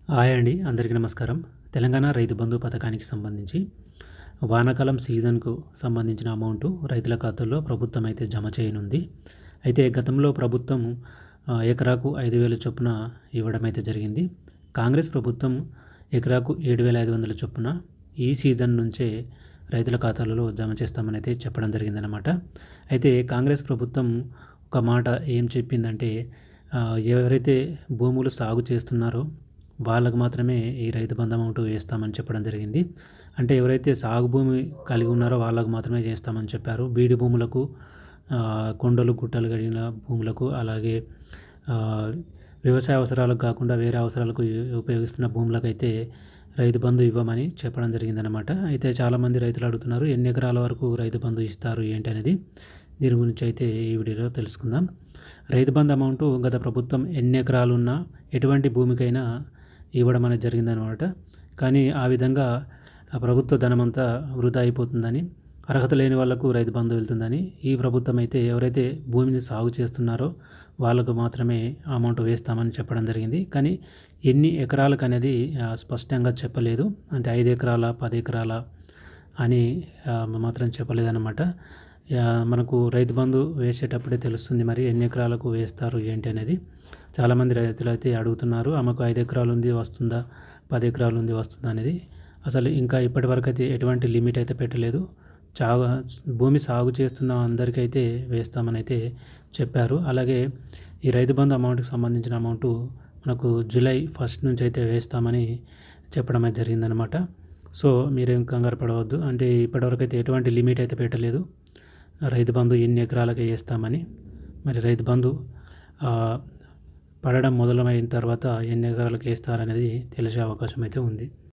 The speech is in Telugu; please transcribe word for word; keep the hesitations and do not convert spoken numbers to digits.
హాయ్ అండి, అందరికీ నమస్కారం. తెలంగాణ రైతు బంధు పథకానికి సంబంధించి వానాకాలం సీజన్‌కు సంబంధించిన అమౌంటు రైతుల ఖాతాల్లో ప్రభుత్వం అయితే జమ చేయనుంది. అయితే గతంలో ప్రభుత్వం ఆహ్, ఎకరాకు ఐదు వేల చొప్పున ఇవ్వడం అయితే జరిగింది. కాంగ్రెస్ ప్రభుత్వం ఎకరాకు ఏడు వేల ఐదు వందల చొప్పున ఈ సీజన్ నుంచే రైతుల ఖాతాలలో జమ చేస్తామని అయితే చెప్పడం జరిగిందనమాట. అయితే కాంగ్రెస్ ప్రభుత్వం ఒక మాట ఏం చెప్పిందంటే ఆహ్, ఎవరైతే భూములు సాగు చేస్తున్నారో వాళ్ళకు మాత్రమే ఈ రైతు బంధు అమౌంట్ వేస్తామని చెప్పడం జరిగింది. అంటే ఎవరైతే సాగు భూమి కలిగి ఉన్నారో వాళ్ళకు మాత్రమే చేస్తామని చెప్పారు. బీడు భూములకు, ఆహ్, కొండలు గుట్టలు కలిగిన భూములకు, అలాగే ఆహ్, వ్యవసాయ అవసరాలకు కాకుండా వేరే అవసరాలకు ఉపయోగిస్తున్న భూములకైతే రైతు బంధు ఇవ్వమని చెప్పడం జరిగిందనమాట. అయితే చాలామంది రైతులు అడుగుతున్నారు, ఎన్ని ఎకరాల వరకు రైతు బంధు ఇస్తారు ఏంటి అనేది. దీని గురించి అయితే ఈ వీడియోలో తెలుసుకుందాం. రైతు బంధు అమౌంట్ గత ప్రభుత్వం ఎన్ని ఎకరాలున్నా ఎటువంటి భూమికైనా ఇవ్వడం అనేది జరిగిందనమాట. కానీ ఆ విధంగా ఆ ప్రభుత్వ ధనమంతా వృధా అయిపోతుందని, అర్హత లేని వాళ్లకు రైతు బంధు వెళ్తుందని ఈ ప్రభుత్వం అయితే ఎవరైతే భూమిని సాగు చేస్తున్నారో వాళ్ళకు మాత్రమే అమౌంట్ వేస్తామని చెప్పడం జరిగింది. కానీ ఎన్ని ఎకరాలకు అనేది స్పష్టంగా చెప్పలేదు. అంటే ఐదు ఎకరాల పది ఎకరాల అని మాత్రం చెప్పలేదన్నమాట. మనకు రైతు బంధు వేసేటప్పుడే తెలుస్తుంది మరి ఎన్ని ఎకరాలకు వేస్తారు ఏంటి అనేది. చాలామంది రైతులు అయితే అడుగుతున్నారు, ఆమెకు ఐదు ఎకరాలు ఉంది వస్తుందా, పది ఎకరాలు ఉంది వస్తుందా అనేది. అసలు ఇంకా ఇప్పటివరకు అయితే ఎటువంటి లిమిట్ అయితే పెట్టలేదు. చాలా భూమి సాగు చేస్తున్న అందరికైతే వేస్తామని అయితే చెప్పారు. అలాగే ఈ రైతు బంధు అమౌంట్కి సంబంధించిన అమౌంట్ మనకు జూలై ఫస్ట్ నుంచి అయితే వేస్తామని చెప్పడం అయితే జరిగిందనమాట. సో మీరేం కంగారు పడవద్దు. అంటే ఇప్పటివరకు అయితే ఎటువంటి లిమిట్ అయితే పెట్టలేదు రైతు బంధు ఎన్ని ఎకరాలకి వేస్తామని. మరి రైతు బంధు పడడం మొదలైన తర్వాత ఎన్ని ఎకరాలకు వేస్తారనేది తెలిసే అవకాశం అయితే ఉంది.